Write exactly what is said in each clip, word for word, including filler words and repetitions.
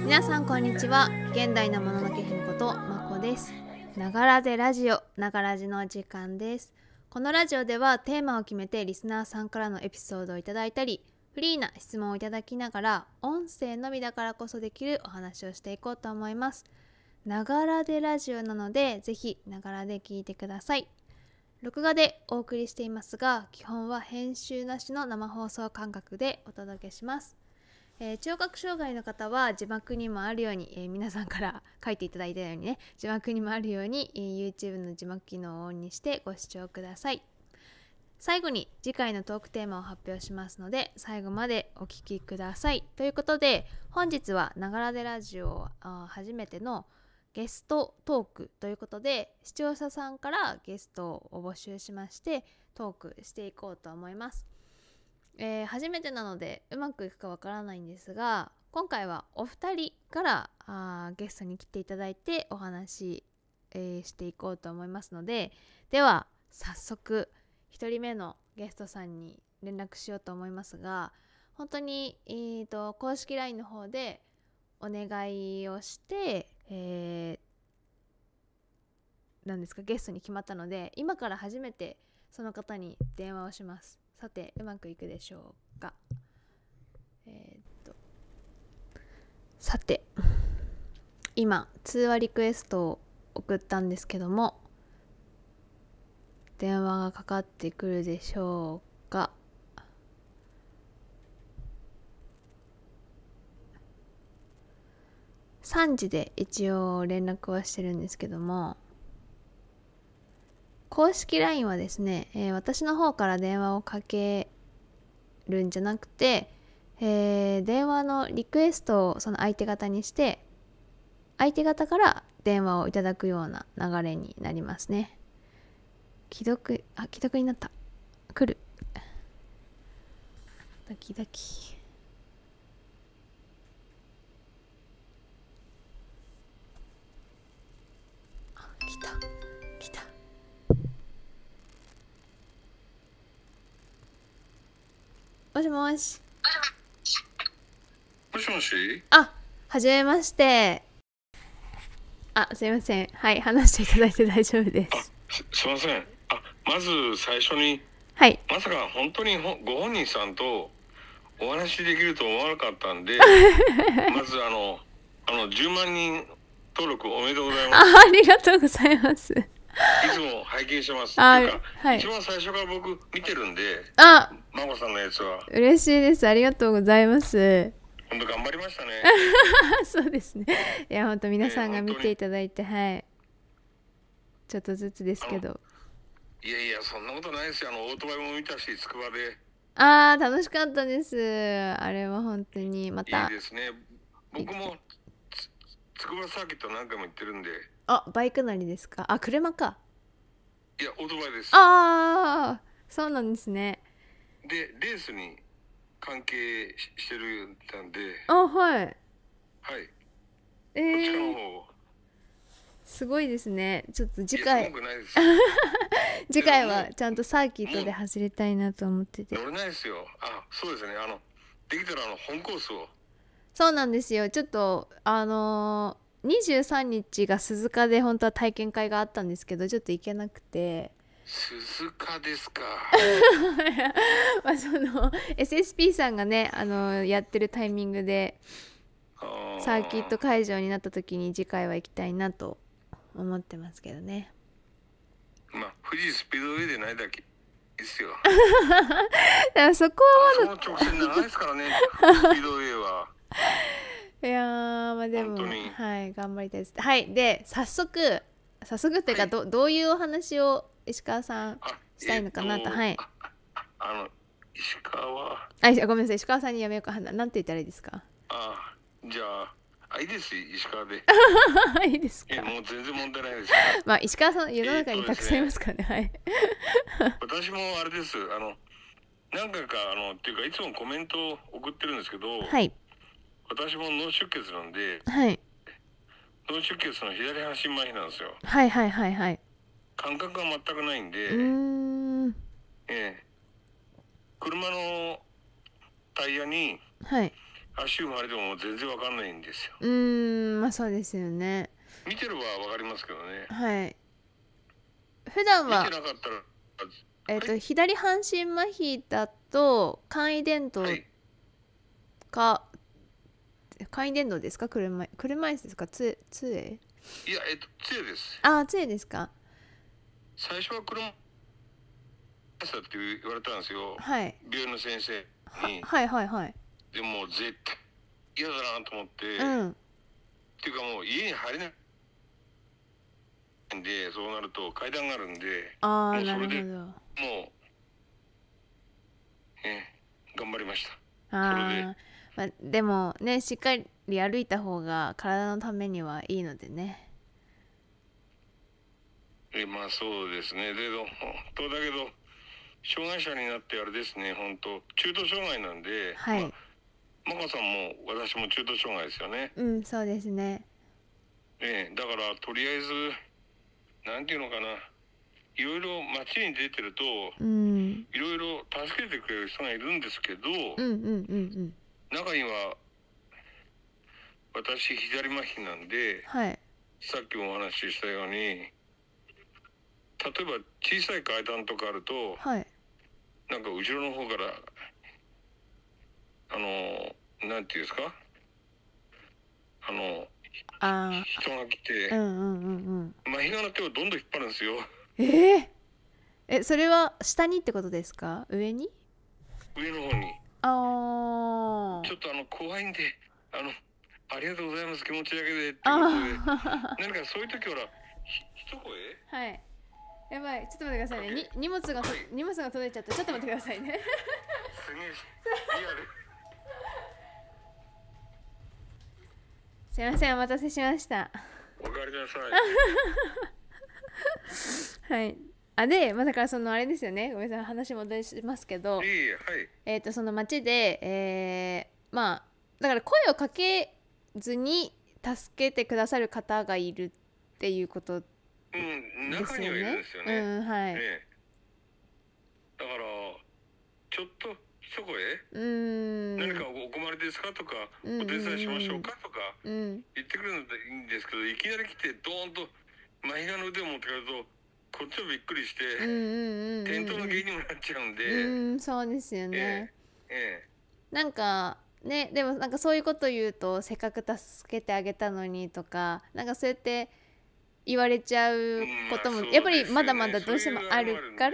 皆さんこんにちは。現代のもののけ姫ことまこです。ながらでラジオ、ながらじの時間です。このラジオではテーマを決めてリスナーさんからのエピソードをいただいたり、フリーな質問をいただきながら音声のみだからこそできるお話をしていこうと思います。ながらでラジオなので、ぜひながらで聞いてください。録画でお送りしていますが、基本は編集なしの生放送感覚でお届けします。えー、聴覚障害の方は字幕にもあるように、えー、皆さんから書いていただいたようにね、字幕にもあるように、えー、YouTube の字幕機能をオンにしてご視聴ください。最後に次回のトークテーマを発表しますので、最後までお聞きください。ということで、本日はながらでラジオあ初めてのゲストトークということで、視聴者さんからゲストを募集しましてトークしていこうと思います。えー、初めてなのでうまくいくかわからないんですが、今回はお二人からあゲストに来ていただいてお話、えー、していこうと思いますので、では早速ひとりめのゲストさんに連絡しようと思いますが、本当に、えーと、公式 ライン の方でお願いをして、えー、なんですかゲストに決まったので、今から初めてその方に電話をします。さて、うまくいくでしょうか。えー、っとさて、今通話リクエストを送ったんですけども、電話がかかってくるでしょうか。さんじで一応連絡はしてるんですけども、公式 ライン はですね、えー、私の方から電話をかけるんじゃなくて、えー、電話のリクエストをその相手方にして、相手方から電話をいただくような流れになりますね。既読、あ、既読になった。来る。ドキドキ。あ、来た。来た。もしもし。 もしもし。 あ、はじめまして。あ、すいません。はい、話していただいて大丈夫です。 あ、す、すいません。あ、まず最初に、 はい。 まさか本当にほご本人さんとお話しできると思わなかったんで、まずあの、あのじゅうまんにん登録おめでとうございます。 あ、ありがとうございます。いつも拝見してます。 あ、 っていうか、 はい。 一番最初から僕見てるんで、 あ、 まこさんのやつは。 嬉しいです。ありがとうございます。 本当頑張りましたね。 そうですね。いや、本当皆さんが見ていただいて、えー、はい。ちょっとずつですけど。 いやいや、そんなことないですよ。あの、オートバイも見たし、つくばで。 ああ、楽しかったです。あれは本当に、また。 いいですね。僕もつ、つくばサーキット何回も行ってるんで。 あ、バイク乗りですか？あ、車か。 いや、オートバイです。 ああ、そうなんですね。 で、レースに関係 し, してるんで。 あ、はい。 はい。 えー、 こっちの方。 すごいですね。ちょっと次回。 すごくないです。 次回はちゃんとサーキットで走りたいなと思ってて。 乗れないですよ。あ、そうですね。あの、できたらあの本コースを。 そうなんですよ。ちょっとあのー、にじゅうさんにちが鈴鹿で本当は体験会があったんですけど、ちょっと行けなくて。 鈴鹿ですか。 まあその エスエスピー さんがね、あのー、やってるタイミングでサーキット会場になった時に次回は行きたいなと思ってますけどね。 まあ富士スピードウェイでないだけですよ。 だからそこはまだその直線長いですからね。スピードウェイは。 いやー、まあでもはい頑張りたいです。はい、で早速早速というか、はい、ど, どういうお話を石川さんしたいのかなと。はい。 あ, あの石川。 あ、ごめんなさい、石川さんにやめようか。なんて言ったらいいですか？ あ、じゃあ。あ、いいです、石川で。 いいですか？ もう全然問題ないです。 まあ石川さん世の中にたくさんいますからね。ね、 はい。私もあれです。あの何回かあのっていうかいつもコメントを送ってるんですけど、 はい。 私も脳出血なんで、 はい。 脳出血の左半身麻痺なんですよ。 はいはいはいはい。 感覚が全くないんで、 うーん、 ええ、車のタイヤに、 はい、 足踏まれてももう全然わかんないんですよ。 うーん、まあそうですよね。 見てればわかりますけどね。 はい。普段は見てなかったら、 えっと、 はい左半身麻痺だと簡易電動はいか、簡易電動ですか、車車椅子ですか、つ杖。 いや、えっと杖です。 ああ、杖ですか。 最初は車椅子だって言われたんですよ、 はい。 病院の先生に。 ははいはいはい。 でも絶対嫌だなと思って、 うん。 っていうかもう家に入れないんで、そうなると階段があるんで、 ああ、なもうそれでるほど。 もう、ね、頑張りました。それでああ、まあ、でもね、しっかり歩いた方が体のためにはいいのでね。 えまあそうですね。でも本当だけど障害者になってあれですね、本当中途障害なんで、 はい。 まあ、マカさんも私も中途障害ですよね。 うん、そうですね。 ええ、だからとりあえずなんていうのかな、いろいろ街に出てるとうん。 いろいろ助けてくれる人がいるんですけど、 うんうんうん中には私左麻痺なんで、 はい。 さっきもお話ししたように、例えば小さい階段とかあると、 はい。 なんか後ろの方からあのなんていうんですか、あのあ人が来て、 あ、うんうんうんうん。 麻痺の手をどんどん引っ張るんですよ。 えー、え、それは下にってことですか、上に。 上の方に。 あちょっとあの怖いんで、あのありがとうございます、気持ちだけでってあ。 ことで、 あ何かそういう時ほらひ一声あ。はい。やばい、ちょっと待ってくださいね。に荷物がと荷物が届いちゃった。ちょっと待ってくださいね。 すげえリアル。 すいません、お待たせしました。 おかえりなさい。 はい。あ、で、まあ、だからそのあれですよね。ごめんなさい、話戻しますけど、 いいえ、はい。 えっと、その街で、えー、まあ、だから声をかけずに助けてくださる方がいるっていうことうん、 ですよ中にはいるんね。 ですよね。 うん、はい。 ええ、だからちょっと一声、 うーん。 何かお困りですかとか、 うんお手伝いしましょうかとかうん。 言ってくるのでいいんですけど、いきなり来てドーンと麻痺の腕を持ってくるとこっちはびっくりして、 うんうんうんうん。 転倒の原因にもなっちゃうんで、 うん、そうですよね。 ええなんかね、でもなんかそういうこと言うと、せっかく助けてあげたのにとか、なんかそうやって言われちゃうことも、 うんまあやっぱりまそうですよね、 だまだどうしてもあるから、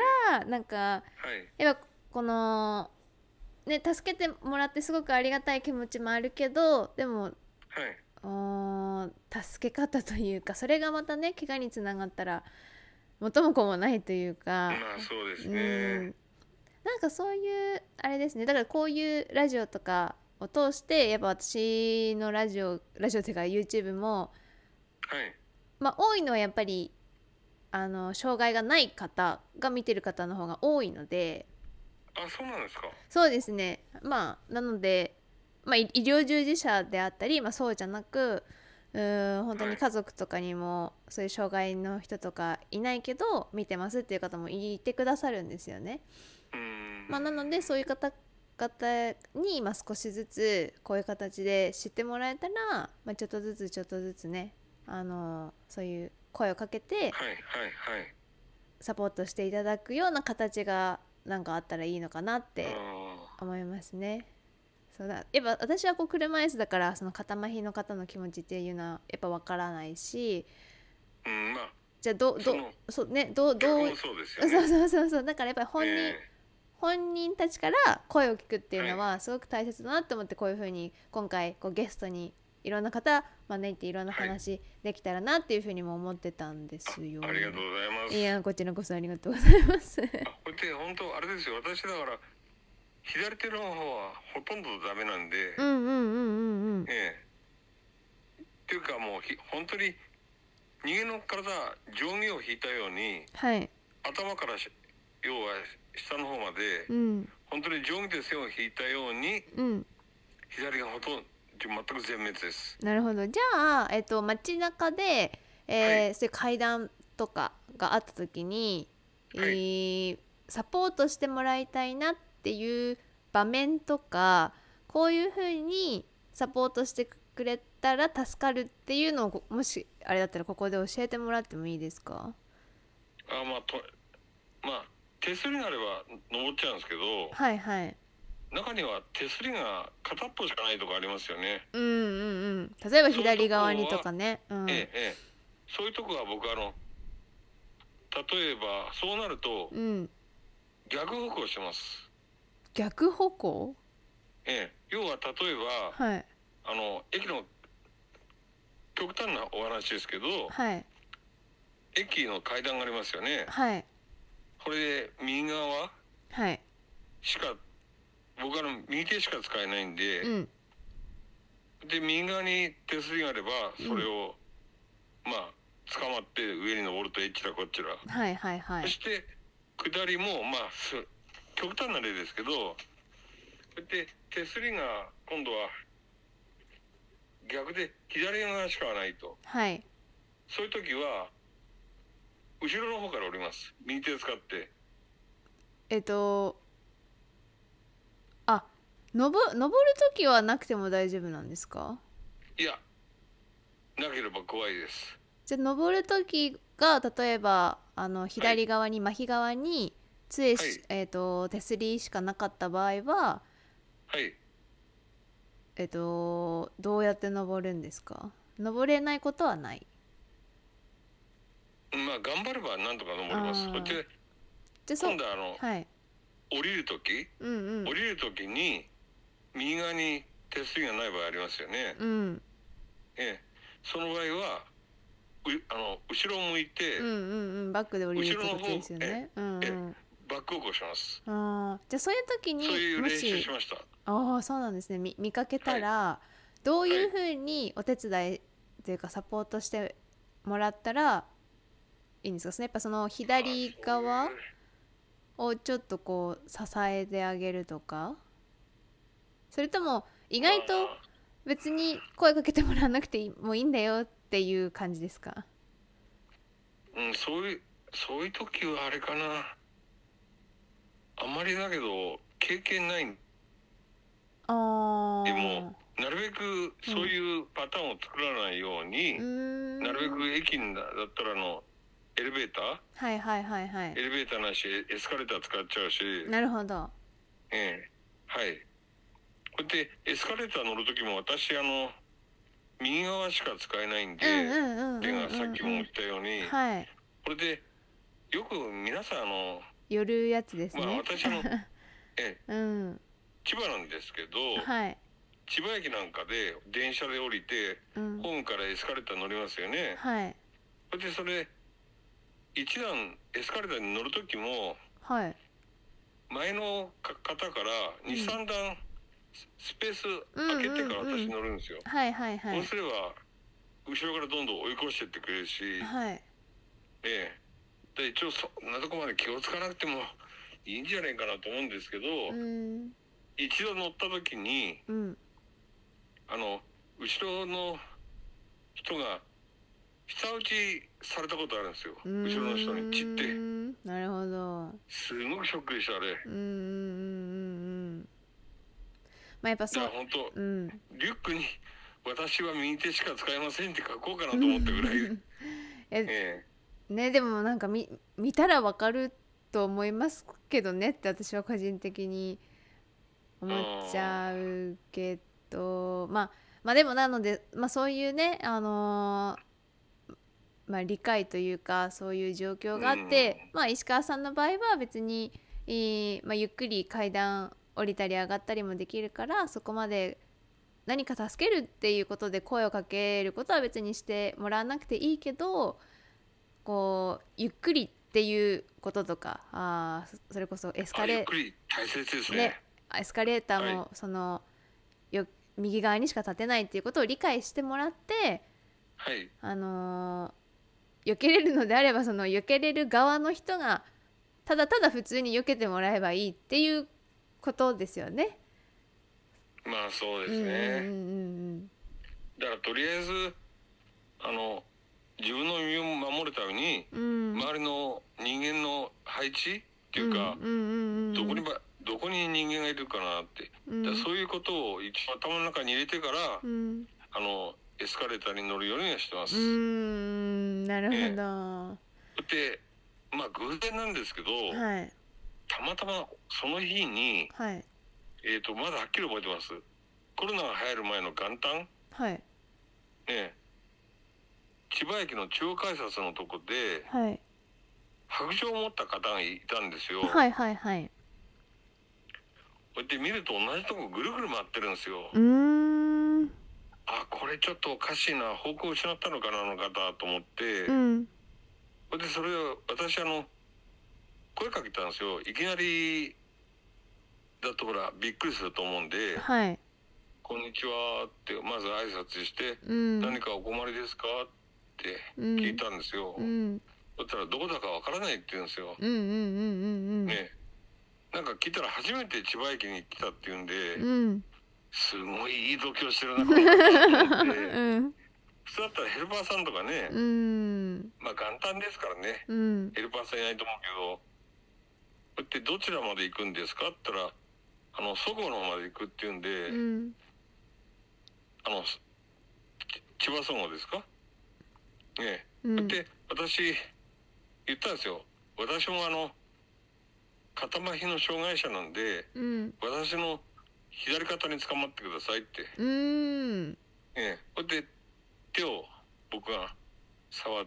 なんかはいやっぱこのね、助けてもらってすごくありがたい気持ちもあるけど、でもはいお助け方というか、それがまたね、怪我につながったら元も子もないというか、 まあそうですうね。 ん、なんかそういうあれですね。だからこういうラジオとかを通して、やっぱ私のラジオラジオっていうか YouTube も、 はいまあ多いのはやっぱりあの障害がない方が見てる方の方が多いので、 あ、そうなんですか。 そうですね。まあなので、まあ、医医療従事者であったり、まあ、そうじゃなく、うーん本当に家族とかにもそういう障害の人とかいないけど見てますっていう方もいてくださるんですよね。 うーんまあ、なのでそういう方々に今少しずつこういう形で知ってもらえたら、まあ、ちょっとずつちょっとずつね、あのそういう声をかけてはいはいはいサポートしていただくような形がなんかあったらいいのかなってあ思いますね。そうだ、やっぱ私はこう車椅子だから、その肩麻痺の方の気持ちっていうのはやっぱわからないし、 ーうんまあじゃあどどそのそうね、どうどう逆もそうですよね。 そうそうそうそう、だからやっぱり本人、 え本人たちから声を聞くっていうのはすごく大切だなって思って、こういう風に今回こうゲストにいろんな方招いていろんな話できたらなっていう風にも思ってたんですよ。 ーありがとうございます。 いや、こちらこそありがとうございます。 あ、これって本当あれですよ。私だから左手の方はほとんどダメなんで、 うんうんうんうんうん。 ええっていうかもうひ本当に人間の体上下を引いたように、 はい。 頭からし要は下の方まで、 うん本当に上下で線を引いたようにうん。 左がほとんど全く全滅です。 なるほど。じゃあ、えっと、街中で、えーはいそういう階段とかがあった時に、 はいえーサポートしてもらいたいなっていう場面とか、こういうふうにサポートしてくれたら助かるっていうのを、もしあれだったらここで教えてもらってもいいですか？ あまあとまあ手すりがあれば登っちゃうんですけど、 はいはい。 中には手すりが片っぽしかないとこありますよね。 うんうんうん。例えば左側にとかね。うん。 ええええ、そういうとこは僕あの例えばそうなるとうん。 逆歩行してます。 逆歩行？ ええ、要は例えばはい。 あの駅の極端なお話ですけど、 はい。 駅の階段がありますよね。 はい。 これで右側はい。 しか僕はあの右手しか使えないんで、 うん。 で右側に手すりがあればそれを、うん、まあ捕まって上に登るとえっちらこっちら。 はいはいはい。 そして下りもまあ極端な例ですけど、こうやって手すりが今度は逆で左側しかないと。 はい。 そういう時は後ろの方から降ります。右手使って。 えっとあ、登登る時はなくても大丈夫なんですか？ いや、なければ怖いです。 じゃあ登る時が例えばあの左側に、はい、真側に杖、はい、えー、と手すりしかなかった場合は、 はい、 えっ、ー、とどうやって登るんですか？登れないことはない？ まあ頑張ればなんとか登ります。そして今度はあの、はい、降りる時、うんうん、降りる時に右側に手すりがない場合ありますよね。うん、ええ、その場合はあの後ろを向いて、うんうんうん、バックで降りるってことですよね。 うんうん、えバック歩行します。 あ、じゃあそういう時にそういう練習しました。 ああ、そうなんですね。 見, 見かけたら、はい、どういうふうにお手伝いというかサポートしてもらったらいいんですか？やっぱその左側をちょっとこう支えてあげるとか、それとも意外と別に声かけてもらわなくてもいいんだよっていう感じですか？ うん、そういうそういう時はあれかな、あんまりだけど経験ない。あでもなるべくそういうパターンを作らないように、うん、なるべく駅だったらのエレベーター、 はいはいはいはい、 エレベーターなしエスカレーター使っちゃうし。 なるほど。 ええ、はい。こうやってエスカレーター乗る時も私あの右側しか使えないんで、手がさっきも言ったように、はい、これでよく皆さんあの寄るやつですね。 まあ私もええ、うん、千葉なんですけど、はい、千葉駅なんかで電車で降りて、うん、ホームからエスカレーター乗りますよね。はい。それでそれ一段エスカレーターに乗る時も、はい、前の方からに、さん段スペース開けてから私乗るんですよ。はいはいはい。そうすれば後ろからどんどん追い越してってくれるし、はい。ええ、で一応そんなとこまで気をつかなくてもいいんじゃないかなと思うんですけど、うん、一度乗った時に、うん、あの後ろの人が舌打ちされたことあるんですよ。後ろの人に散って。なるほど。すごくショックでしたあれ。うんうんうんうん。まあやっぱそう。いや本当、うん、リュックに私は右手しか使えませんって書こうかなと思ったぐらい。ええね、でもなんか 見, 見たらわかると思いますけどねって私は個人的に思っちゃうけど、まあまあでもなので、まあ、そういうね、あのーまあ、理解というかそういう状況があって、まあ、石川さんの場合は別に、えーまあ、ゆっくり階段降りたり上がったりもできるから、そこまで何か助けるっていうことで声をかけることは別にしてもらわなくていいけど、こうゆっくりっていうこととか、あそれこそエスカレーター、ゆっくり大切ですね。ね、エスカレーターもその、はい、よ右側にしか立てないっていうことを理解してもらって、はい、あのー、避けれるのであればその避けれる側の人がただただ普通に避けてもらえばいいっていうことですよね。まあそうですね、うんうんうんうん、だからとりあえずあの自分の身を守るために、うん、周りの人間の配置っていうか、うんうんうんうん、どこにばどこに人間がいるかなって、うん、だそういうことを一応頭の中に入れてから、うん、あのエスカレーターに乗るようにはしてます。うーん、なるほど。 ね、でまあ偶然なんですけど、はい、たまたまその日に、はい、えーとまだはっきり覚えてます。コロナが流行る前の元旦、はいね、千葉駅の中央改札のとこで、はい、白杖を持った方がいたんですよ。はいはいはい。こうやって見ると同じとこぐるぐる回ってるんですよ。うーん。あ、これちょっとおかしいな、方向を失ったのかな、あの方と思って、うん、でそれを私あの声かけたんですよ。いきなりだとほらびっくりすると思うんで、はい、こんにちはってまず挨拶して、うん、何かお困りですかって聞いたんですよ。うん、そしたらどこだかわからないって言うんですよ。うんうんうんうんうん。ね、なんか聞いたら初めて千葉駅に来たって言うんで、うん、すごいいい度胸してるなこの方と思って、うん、普通だったらヘルパーさんとかね、うん、まあ元旦ですからね、うん、ヘルパーさんいないと思うけど、こうやってどちらまで行くんですかって言ったら、あのそごうの方まで行くって言うんで、うん、あの千葉そごうですかね、うん、で私言ったんですよ。私もあの片麻痺の障害者なんで、うん、私の左肩に捕まってくださいって。うーん。ええ、こうやって手を僕が触って、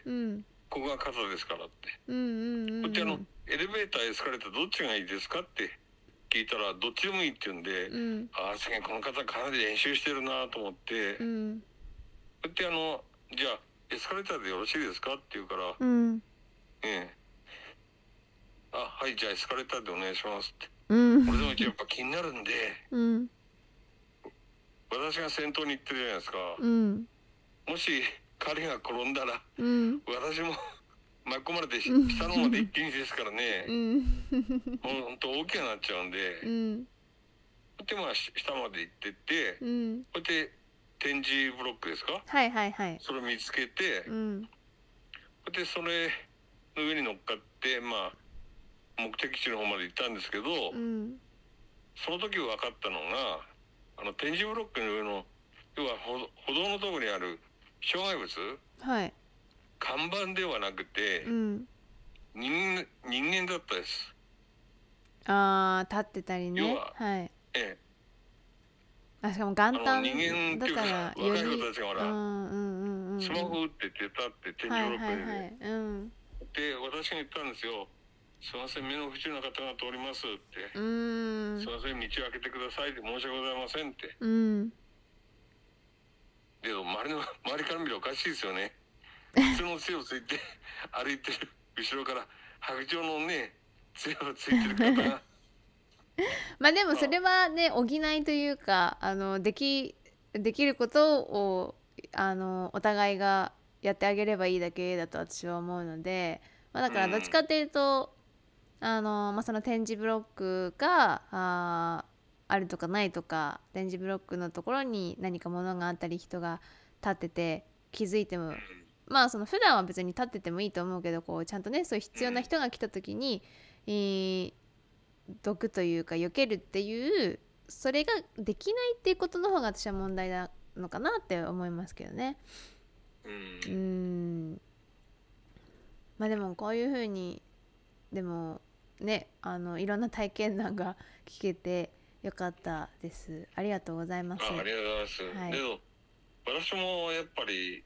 うん、ここが肩ですからって。うんうんうんうん、こうやってあのエレベーターエスカレーターどっちがいいですかって聞いたらどっちでもいいって言うんで、うん、ああすげえこの方かなり練習してるなと思って、うん、こうやってあのじゃあエスカレーターでよろしいですかって言うから、うん、ええ。あ、はいじゃあエスカレーターでお願いしますって、うん、俺でもやっぱ気になるんで、うん、私が先頭に行ってるじゃないですか、うん、もし彼が転んだら、うん、私も巻き込まれて下の方まで一気にですからね、うん、もうほんと大きくなっちゃうんで、うん、こうやってまあ下まで行ってって、うん、こうやって点字ブロックですか、はいはいはい、それを見つけて、うん、こうやってそれの上に乗っかってまあ目的地の方まで行ったんですけど、うん、その時分かったのがあの点字ブロックの上の要は歩道のところにある障害物、はい、看板ではなくて、うん、人, 人間だったです。 あー立ってたりね、要は、はい、ええ、あしかも元旦人間っていうか若い子たちがほら、うんうんうん、スマホ打ってて立って点字ブロックで、はいはいはい、うん、で私が言ったんですよ。すいません目の不自由な方が通りますって、うーん、すいません道を開けてくださいって申し訳ございませんって、うん、でも周りの周りから見るとおかしいですよね。普通の杖をついて歩いてる後ろから白杖のね杖をついてる方がまあでもそれはね補いというかあのできできることをあのお互いがやってあげればいいだけだと私は思うので、まあ、だからどっちかっていうと、うん、あのまあ、その点字ブロックが あ, あるとかないとか、点字ブロックのところに何か物があったり人が立ってて気づいても、まあその普段は別に立っててもいいと思うけど、こうちゃんとねそういう必要な人が来た時に、えー、毒というか避けるっていうそれができないっていうことの方が私は問題なのかなって思いますけどね。うーん、まあでもこういう風にでもねあのいろんな体験談が聞けてよかったです。ありがとうございます。 あ、ありがとうございます、はい、でも私もやっぱり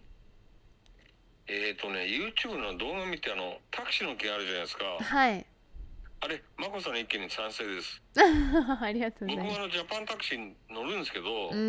えっ、ー、とね YouTube の動画見てあのタクシーの件あるじゃないですか。はい。あれマコさんの意見に賛成です。 ありがとうございます。 僕はあのジャパンタクシーに乗るんですけど、うん、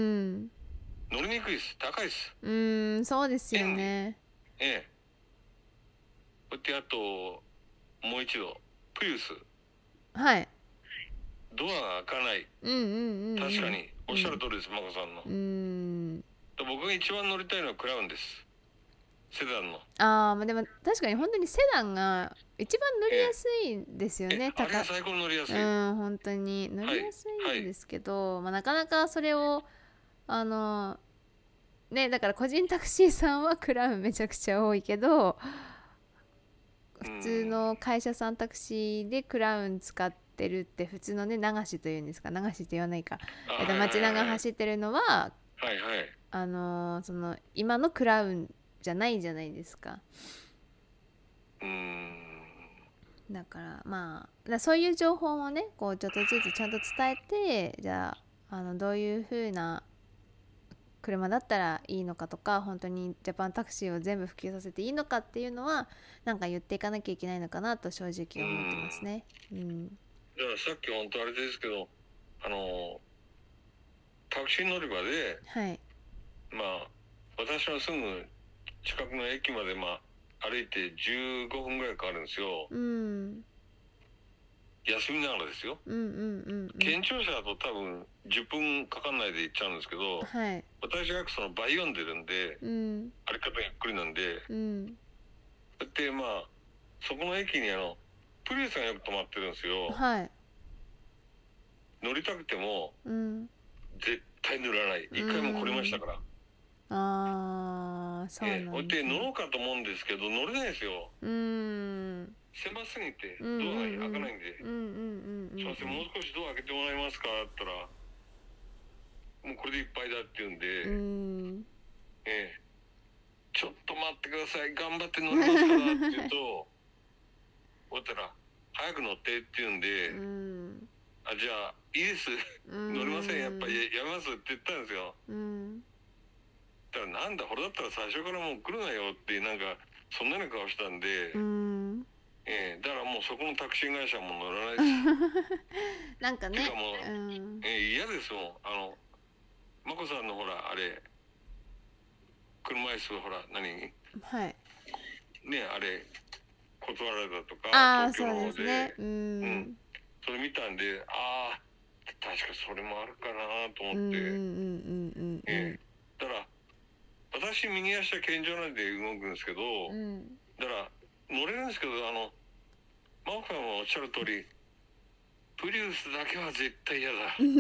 乗りにくいです。高いです。 うーん、そうですよね。 ええ。こうやってあともう一度プリウス、はい、ドアが開かない、うんうんうんうん、確かにおっしゃる通りです、うん、マコさんの。うーん、僕が一番乗りたいのはクラウンです。セダンの。 ああ、まあでも確かに本当にセダンが一番乗りやすいんですよね。 あれが最高に乗りやすい。 うん、本当に乗りやすいんですけど、はいはい、まあなかなかそれをあのね、だから個人タクシーさんはクラウンめちゃくちゃ多いけど、普通の会社さんタクシーでクラウン使ってってるって普通のね流しというんですか、流しって言わないか、えっと、街中走ってるのは、 はいはい、 あのー、その今のクラウンじゃないじゃないですか。 うーんだからまあだそういう情報もねこうちょっとずつちゃんと伝えて、じゃあ、あのどういう風な車だったらいいのかとか、本当にジャパンタクシーを全部普及させていいのかっていうのはなんか言っていかなきゃいけないのかなと正直思ってますね。うん。だからさっき本当あれですけど、あのタクシー乗り場で、はい、まあ私の住む近くの駅までまあ歩いてじゅうごふんぐらいかかるんですよ。うん。休みながらですよ。うんうんうん、うん。県庁舎だと多分じゅっぷんかかんないで行っちゃうんですけど、はい、私がその倍読んでるんで、うん、歩き方ゆっくりなんで、うん、でまあそこの駅にあのプリウスがよく止まってるんですよ。はい、乗りたくても、うん、絶対乗らない。一回も来れましたから。ああ、そうなんですね。で乗ろうかと思うんですけど乗れないですよ。うん。狭すぎてドアが開かないんで、すいませんもう少しドア開けてもらえますかって言ったら、もうこれでいっぱいだって言うんで、うん、ええ、ちょっと待ってください頑張って乗りますからって言うと終わったら早く乗ってって言うんで、うん、あじゃあいいです乗りませんやっぱりやめますって言ったんですよ。うん、だからなんだこれだったら最初からもう来るなよってなんかそんなような顔したんで、うん、えー、だからもうそこのタクシー会社も乗らないですなんかねてかもう、うん、えー、嫌ですもん。あの眞子さんのほらあれ車椅子ほら何はいねあれ断られたとか東京の方で、そうですね、うん、うん、それ見たんでああ確かそれもあるかなと思って、うんうんうんうん、えー、だから私右足は健常なんで動くんですけど、うん、だから乗れるんですけどあの真央さんはおっしゃる通りプリウスだけは絶対嫌だ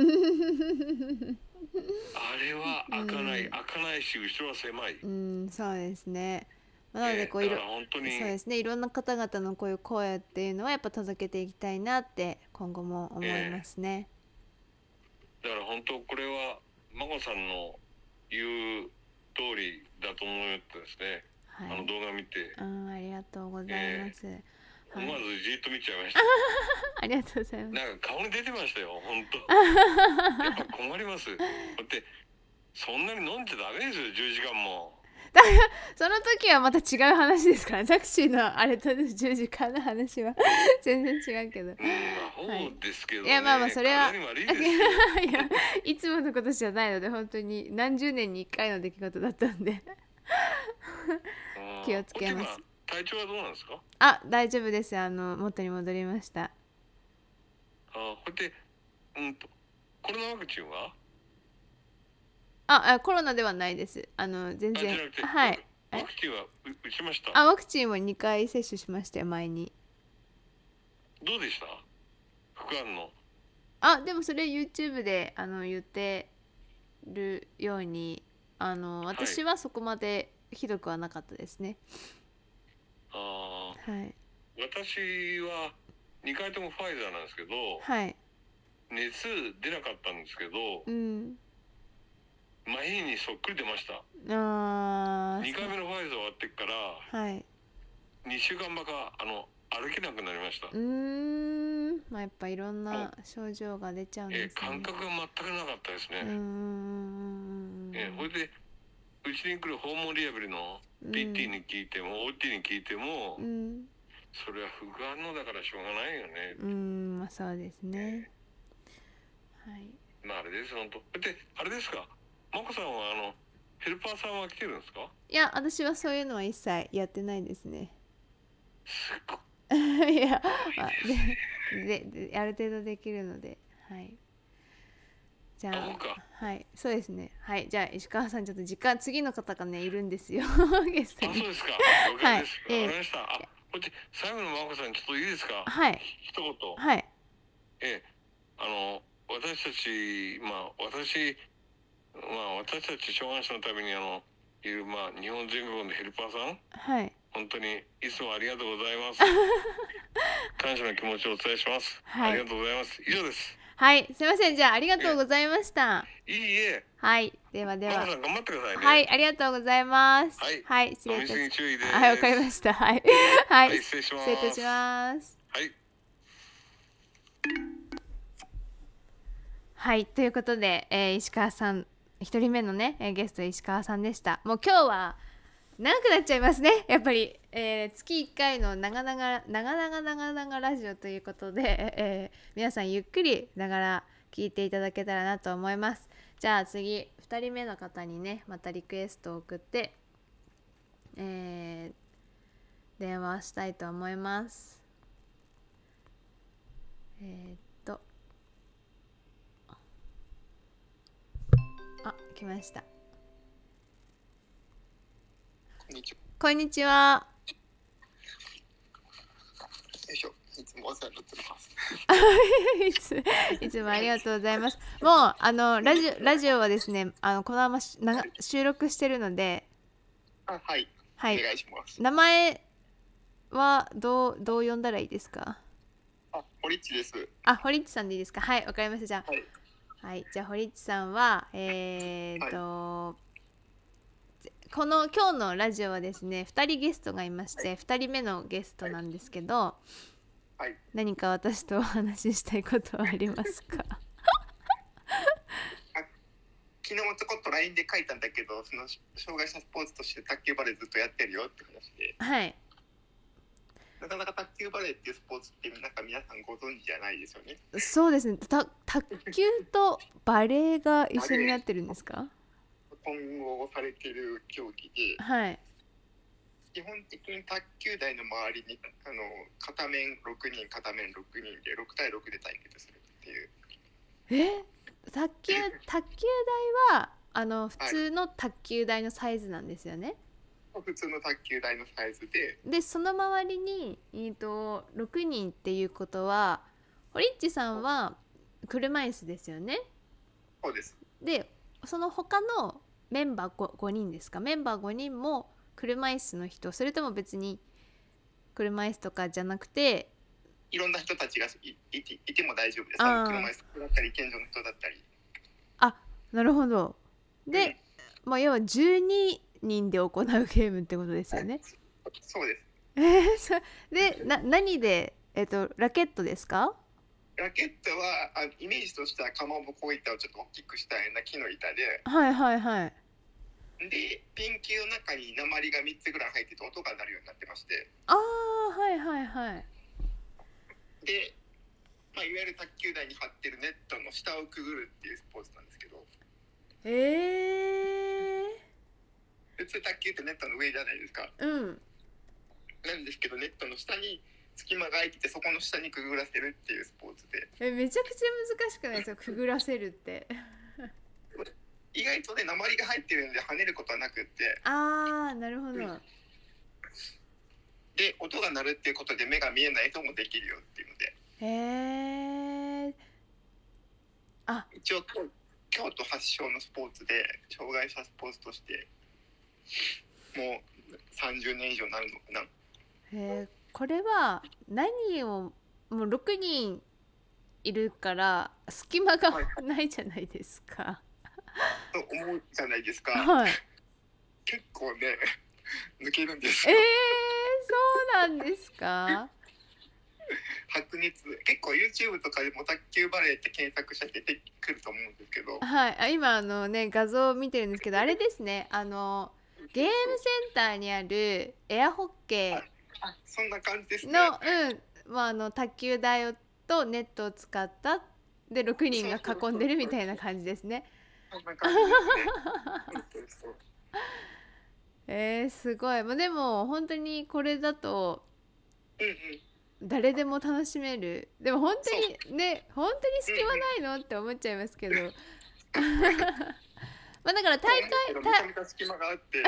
あれは開かない、うん、開かないし後ろは狭い。うんそうですね。なのでこういろ、えー、そうですねいろんな方々のこういう声っていうのはやっぱ届けていきたいなって今後も思いますね。えー、だから本当これは真子さんの言う通りだと思ってですね、はい、あの動画見て、うん、ありがとうございます、えーはい、思わずじっと見ちゃいましたありがとうございます。なんか顔に出てましたよ本当やっぱ困ります。だってそんなに飲んじゃダメですよじゅうじかんも。だからその時はまた違う話ですから、タクシーのあれとじゅうじかんの話は全然違うけど、うんまあそうですけどね、はい、いやまあまあそれは悪いですいやいつものことじゃないので本当に何十年にいっかいの出来事だったんで気をつけます。体調はどうなんですか？あ、大丈夫です。あの元に戻りました。あ、これで、うんと、コロナワクチンは？あ、あコロナではないです。あの全然。はい。ワクチンは打ちました？あ、ワクチンはにかい接種しましたよ前に。どうでした？副反応。あ、でもそれ YouTube であの言ってるように、あの私はそこまでひどくはなかったですね。ああ、はい、私はにかいともファイザーなんですけど、はい、熱出なかったんですけど、うん、麻痺にそっくり出ました。あにかいめのファイザー終わってから、はい、にしゅうかんばかあの歩けなくなりました。うーん、まあやっぱいろんな症状が出ちゃうんですね。えー、感覚が全くなかったですね。うーん、えー、これでうちに来る訪問リハビリの ピーティー に聞いても、うん、オーティー に聞いても、うん、それは副反応だからしょうがないよね。うん、まあそうですね。えー、はい。まああれです本当。であれですか、眞子さんはあのヘルパーさんは来てるんですか？いや私はそういうのは一切やってないですね。すごい。いや、まあ、ででである程度できるので、はい。じゃあ、あはい、そうですね。はい、じゃあ石川さんちょっと時間次の方がねいるんですよ。ゲストに。あ、そうですか。了解です。わ、はい、かりました。あ、こっち最後の眞子さんちょっといいですか？はい。一言。はい。ええ、あの私たちまあ私まあ私たち障害者のためにあのいるまあ日本全国のヘルパーさん。はい。 本当にいつもありがとうございます。感謝の気持ちをお伝えします。はい、ありがとうございます。以上です。 はい、すいません。じゃあありがとうございました。 いいえ。 はい、ではでは。 ママさん頑張ってくださいね。 はい、ありがとうございます。 はい、 はい、 失礼いたします。 はい、わかりました。はい、はい、 はい、失礼します。 失礼いたします。 はい。 はい、ということで、えー、石川さん一人目のね、えー、ゲスト石川さんでした。もう今日は長くなっちゃいますね、やっぱり、えー、月いっかいの長々長々長々ラジオということで、えー、皆さんゆっくりながら聞いていただけたらなと思います。じゃあ次ふたりめの方にねまたリクエストを送って、えー、電話したいと思います。えー、っとあ、来ました。 こんにちは。 こんにちは。 よいしょ。いつもお世話になってます。 いついつもありがとうございます。もうあのラジオラジオはですね、あのこのまま収録してるので、 あ、はい、 はい、 お願いします。 名前はどうどう呼んだらいいですか？ あ、堀内です。 あ、堀内さんでいいですか？はい、わかりました。じゃあ、 はい、 はい、じゃあ堀内さんはえー、っと、はい、この今日のラジオはですねふたりゲストがいまして、はい、ふたりめのゲストなんですけど、 はい、 何か私とお話ししたいことはありますか？ 昨日もちょこっと ライン で書いたんだけど、その障害者スポーツとして卓球バレーずっとやってるよって話で、 はい、 なかなか卓球バレーっていうスポーツってなんか皆さんご存知じゃないですよね。 そうですね。た卓球とバレーが一緒になってるんですか？ 混合されてる競技で、 はい、 基本的に卓球台の周りにあの片面ろくにん片面ろくにんでろくたいろくで対決するっていう。 え卓球卓球台はあの普通の卓球台のサイズなんですよね。 はい、普通の卓球台のサイズで、 でその周りに、えー、とろくにんっていうことは堀内さんは車椅子ですよね。 そうです。 でその他のメンバー 5, ごにんですか？メンバーごにんも車椅子の人、それとも別に車椅子とかじゃなくていろんな人たちが い, い, ていても大丈夫です。車椅子だったり健常の人だったり。 あ、なるほど。で、うん、まあ、要はじゅうににんで行うゲームってことですよね。 そうです。 えー、そでな何で、えっと、ラケットですか？ ラケットはあイメージとしてはかまぼこ板をちょっと大きくしたような木の板で、 はいはいはい。 でピン球の中に鉛がみっつぐらい入ってて音が鳴るようになってまして、 ああ、はいはいはい。 で、まあ、いわゆる卓球台に張ってるネットの下をくぐるっていうスポーツなんですけど、 えー、 普通卓球ってネットの上じゃないですか。 うん。 なんですけどネットの下に隙間が空いてて、そこの下にくぐらせるっていうスポーツで、 えめちゃくちゃ難しくないですか？くぐらせるって意外とね鉛が入ってるんで跳ねることはなくって、 あー、なるほど、うん、 で音が鳴るっていうことで目が見えない人もできるよっていうので、 へー、あ、 一応京都発祥のスポーツで障害者スポーツとしてもうさんじゅうねん以上になるのかな。 へー、これは何をもうろくにんいるから隙間がないじゃないですか、はいと思うじゃないですか、 はい、 結構ね抜けるんですよ。 えー、そうなんですか？ 白熱、結構 YouTube とかでも卓球バレーって検索したら出てくると思うんですけど、 はい、あ今あのね画像を見てるんですけど、あれですね、あのゲームセンターにあるエアホッケーあ, あそんな感じですねの、うん、まあ、あの卓球台とネットを使ったでろくにんが囲んでるみたいな感じですね。 そんな感じですね。 えー、すごい。でも本当にこれだと誰でも楽しめる。でも本当にね、本当に隙間ないのって思っちゃいますけどまあだから大会めちゃめちゃ隙間があって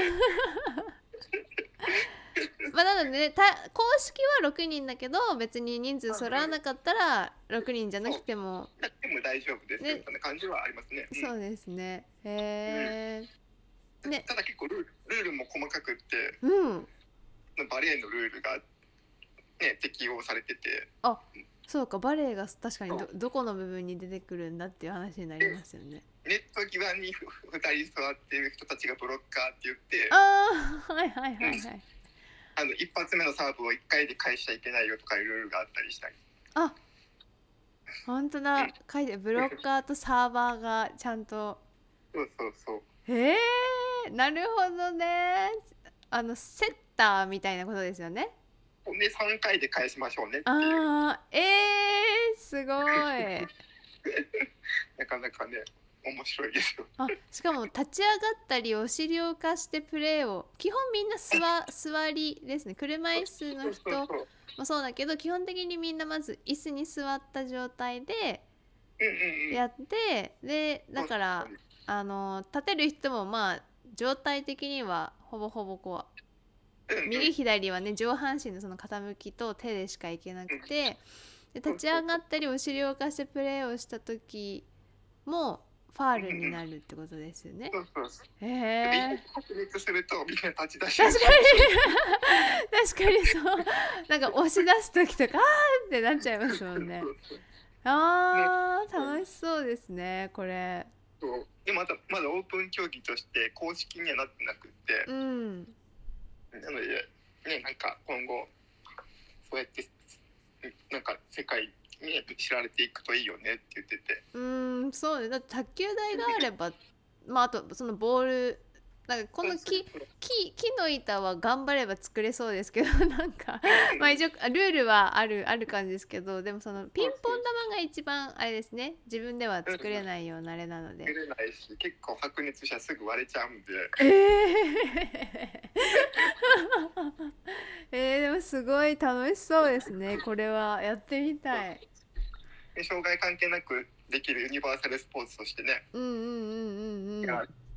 まあなのでね、公式はろくにんだけど別に人数揃わなかったらろくにんじゃなくてもでも大丈夫ですよ、ね、みたいな感じはありますね、 うん、そうですね。へえ、 うん、ね、ただ結構ルール、ルールも細かくって、 うん、 バレーのルールが、ね、適用されてて、 あ、そうか、バレーが確かに ど, どこの部分に出てくるんだっていう話になりますよね。 ネット際にふたり座っている人たちがブロッカーって言って、 ああ、はいはいはいはい、うん、 あの一発目のサーブをいっかいで返しちゃいけないよとかいうルールがあったりしたり。 あ、本当だ、書いて、ブロッカーとサーバーがちゃんと。 そうそうそう。 へえ、なるほどね。あのセッターみたいなことですよね。 でさんかいで返しましょうねっていう。 あー、えー、すごい。 なかなかね面白いですよ。 あ、しかも立ち上がったりお尻を浮かしてプレーを、基本みんな座座りですね。車椅子の人もそうだけど、基本的にみんなまず椅子に座った状態でやって、でだからあの立てる人もまあ状態的にはほぼほぼこう右左はね、上半身のその傾きと手でしかいけなくて、で立ち上がったりお尻を浮かしてプレーをした時もファールになるってことですよね。 そうそうそう。 へえ。 発熱するとみんな立ち出し確かに確かにそう。なんか押し出す時とかあーってなっちゃいますもんね。あー、楽しそうですねこれ。 そうでまだまだオープン競技として公式にはなってなくって、 うん、 なのでね、なんか今後そうやってなんか世界に知られていくといいよねって言ってて。 うーん、そうね。だって卓球台があればまああとそのボール、なんかこの木木木の板は頑張れば作れそうですけどなんかまあ一応ルールはあるある感じですけど、でもそのピンポン玉が一番あれですね、自分では作れないようなあれなので。 作れないし結構白熱したらすぐ割れちゃうんで。 えーえー、でもすごい楽しそうですね。これはやってみたい。 障害関係なくできるユニバーサルスポーツとしてね。 うんうんうんうんうん。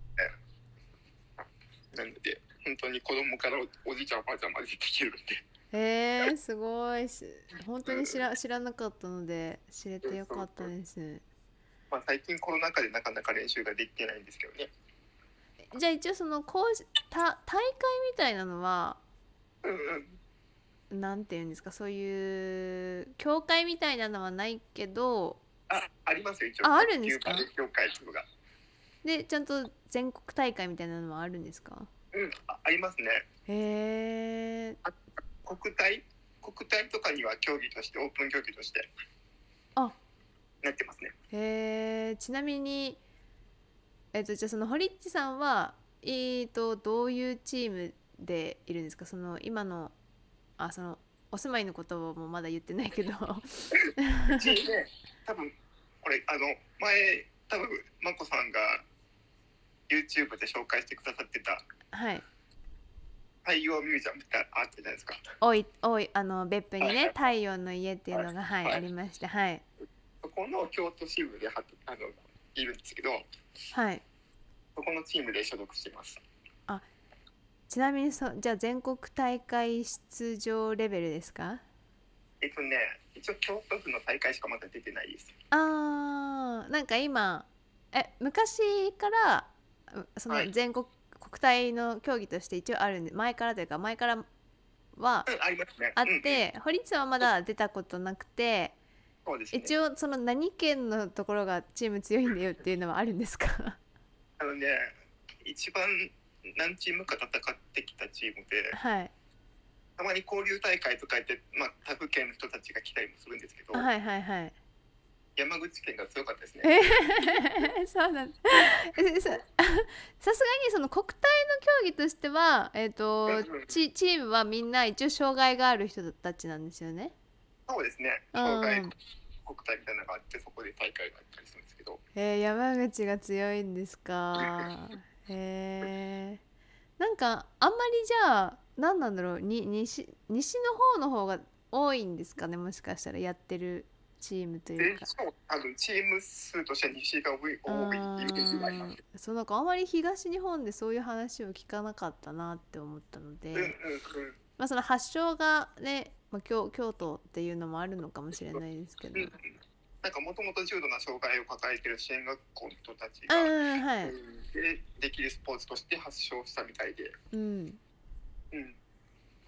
なので本当に子供から お, おじいちゃんおばあちゃんまでできるんで。 えー、すごい。本当に知 ら, 知らなかったので知れてよかったです。 まあ、最近コロナ禍でなかなか練習ができてないんですけどね。 じゃあ一応そのこうた大会みたいなのは、 うんうん、 なんていうんですか、そういう協会みたいなのはないけど。 あ、ありますよ一応。 あ、あるんですか。 協会とかでちゃんと全国大会みたいなのはあるんですか。 うん、あ, ありますね。 へえ。 国体国体とかには競技としてオープン競技としてあなってますね。 へえ。ちなみにえっとじゃあその堀内さんはえーとどういうチームでいるんですか。その今のあそのお住まいのこともまだ言ってないけどうちね、多分これあの前多分まこさんが YouTube で紹介してくださってた、 はい、 太陽ミュージアムってあったじゃないですか。 おいおいあの別府にね、はいはい、太陽の家っていうのが、はいはい、 ありまして、はい、 そこの京都支部ではあのいるんですけど、 はい、 そこのチームで所属してます。 あ、ちなみにそじゃあ全国大会出場レベルですか。 えっとね、一応京都府の大会しかまだ出てないです。 あー、なんか今え昔からその全国、はい、国体の競技として一応あるんで、前からというか前からはありますね。 あって、うんうん、堀内さんはまだ出たことなくて、 そうですね、 一応その何県のところがチーム強いんだよっていうのはあるんですか。 あのね、一番何チームか戦ってきたチームで、 はい、 たまに交流大会とか言って、まあ、他府県の人たちが来たりもするんですけど、 はいはいはい、 山口県が強かったですね。 えー、そうなんですさすがにその国体の競技としては、えーとうんうん、チ, チームはみんな一応障害がある人たちなんですよね。 そうですね、障害国体みたいなのがあってそこで大会があったりするんですけど、 えー、山口が強いんですか。へえー、なんかあんまりじゃあ何なんだろうに 西, 西の方の方が多いんですかね、もしかしたらやってるチームというか。 多分チーム数としては西が多い多いイメージがあります。 そう、なんかあまり東日本でそういう話を聞かなかったなって思ったので、 うんうんうん、 まあその発祥がね、まあ、京, 京都っていうのもあるのかもしれないですけど、うんうん、 なんかもともと重度な障害を抱えている支援学校の人たちが、 うんはい、 でできるスポーツとして発祥したみたいで、 うんうん、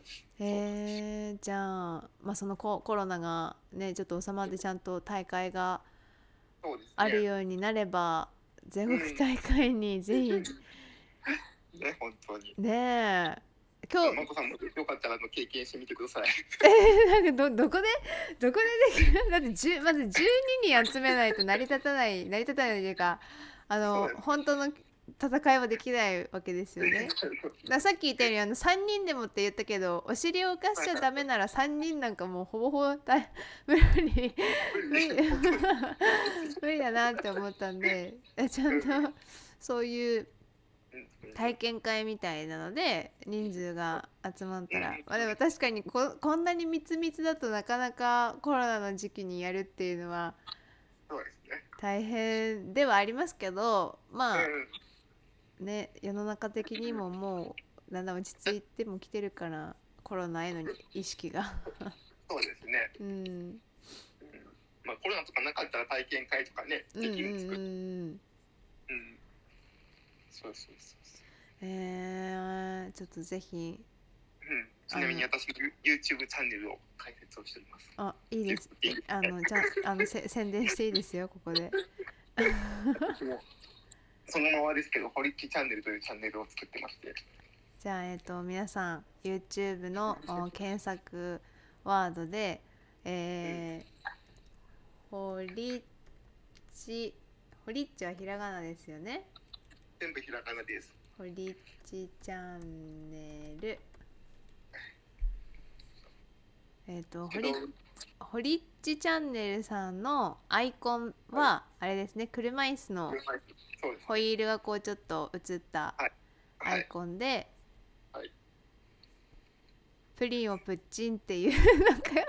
えー、じゃあ、まあ、そのココロナがねちょっと収まってちゃんと大会があるようになれば、ね、全国大会にぜひ、うん、 ね本当にねえ今日まこさんもよかったらの経験してみてください。 えー、なんか ど, どこでどこでできるだってじゅまずじゅうににん集めないと成り立たない成り立たないというかあの本当の戦いはできないわけですよね。ださっき言ったようにあのさんにんでもって言ったけどお尻を浮かしちゃダメならさんにんなんかもうほぼほぼ無理無理無理だなって思ったんでちゃんとそういう体験会みたいなので人数が集まったら、まあ、でも確かに こ, こんなに密密だとなかなかコロナの時期にやるっていうのは大変ではありますけど、まあね世の中的にももうだんだん落ち着いてもきてるからコロナへの意識がそうですね、うん、まあコロナとかなかったら体験会とかねできるんですけど、うんうんうんうん、そうそうそうえー、ちょっとぜひ、 うん、ちなみに私も YouTube チャンネルを開設をしております。 あ、いいです。あのじゃあのせ宣伝していいですよここで。 そのままですけど、ホリッチチャンネルというチャンネルを作ってまして。 じゃあえっと皆さん YouTube の検索ワードで、えー、ホリッチホリッチはひらがなですよね。 全部ひらがなです。 ホリッチチャンネルえっ、ー、とホリホリッチチャンネルさんのアイコンはあれですね、車椅子のホイールがこうちょっと映ったアイコンで、はいはい、プリンをプッチンっていうなんか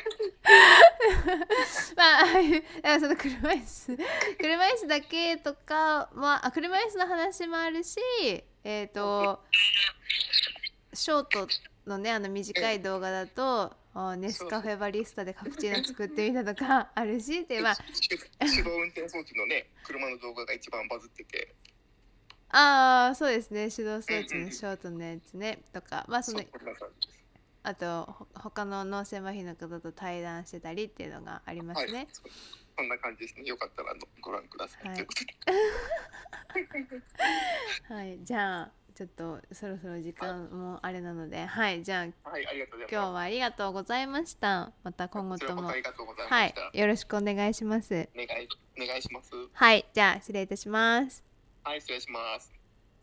まあその車椅子車椅子だけとか、まあ、車椅子の話もあるし、えっ、ー、とショートのねあの短い動画だとネスカフェバリスタでカプチーノ作ってみたとかあるしで、まあ、 手動運転装置のね車の動画が一番バズってて、 ああそうですね、手動装置のショートのやつねとか、まあそのあと他の脳性麻痺の方と対談してたりっていうのがありますね。はい、 そんな感じですね。よかったらご覧ください。はい、 はい、じゃあちょっとそろそろ時間もあれなので、はい、はい、じゃあ、 はい、ありがとうございます。 今日はありがとうございました。また今後ともありがとうございました。 はい、よろしくお願いします。 お願いお願いします。 はい、じゃあ失礼いたします。 はい、失礼します。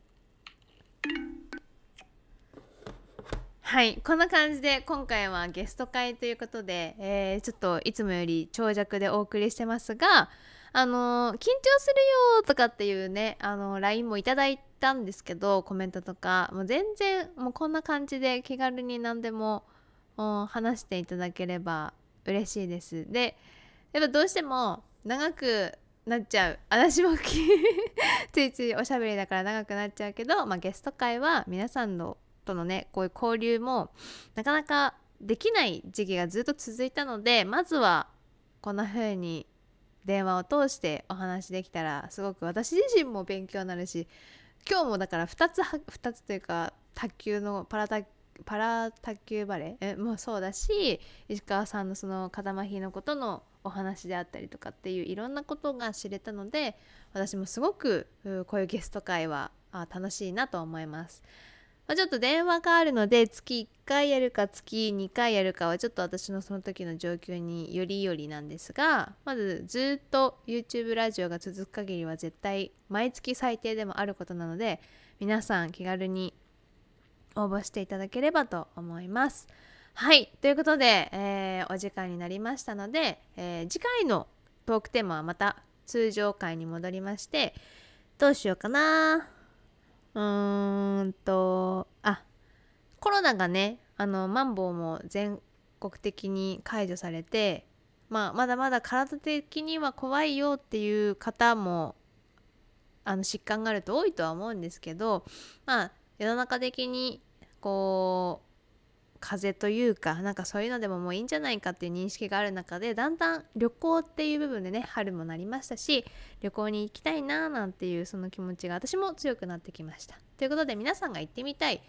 はい、こんな感じで今回はゲスト会ということで、えー、ちょっといつもより長尺でお送りしてますが、あのー、緊張するよとかっていうね、あのー、ライン もいただいたんですけど、コメントとかもう全然もうこんな感じで気軽に何でも話していただければ嬉しいです。でやっぱどうしても長くなっちゃう、私もついついおしゃべりだから長くなっちゃうけど、まあ、ゲスト会は皆さんのとのねこういう交流もなかなかできない時期がずっと続いたので、まずはこんな風に電話を通してお話できたらすごく私自身も勉強になるし、今日もだからふたつふたつというか卓球のパラタパラ卓球バレーもそうだし、石川さんのその肩麻痺のことのお話であったりとかっていういろんなことが知れたので、私もすごくこういうゲスト会は楽しいなと思います。まあ、ちょっと電話があるので月いっかいやるか月にかいやるかはちょっと私のその時の状況によりよりなんですが、まずずっと YouTube ラジオが続く限りは絶対毎月最低でもあることなので、皆さん気軽に応募していただければと思います。はい、ということで、えー、お時間になりましたので、えー、次回のトークテーマはまた通常回に戻りまして、どうしようかなうーんとあコロナがねあのマンボウも全国的に解除されて、まあ、まだまだ体的には怖いよっていう方もあの疾患があると多いとは思うんですけど、まあ世の中的にこう風邪というかなんかそういうのでももういいんじゃないかっていう認識がある中で、だんだん旅行っていう部分でね春もなりましたし、旅行に行きたいななんていうその気持ちが私も強くなってきました。ということで皆さんが行ってみたい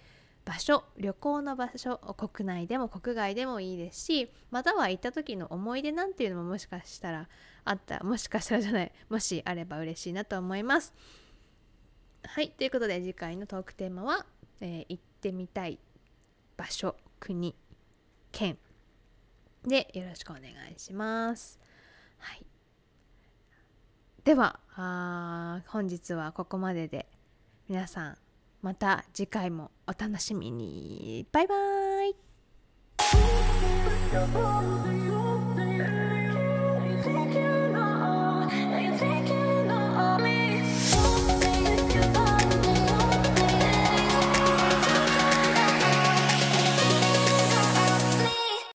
場所、旅行の場所、国内でも国外でもいいですし、または行った時の思い出なんていうのももしかしたらあったもしかしたらじゃないもしあれば嬉しいなと思います。はい、ということで次回のトークテーマは、えー、行ってみたい場所、国、県でよろしくお願いします。はい、ではあ本日はここまでで、皆さんまた次回もお楽しみに。バイバーイ。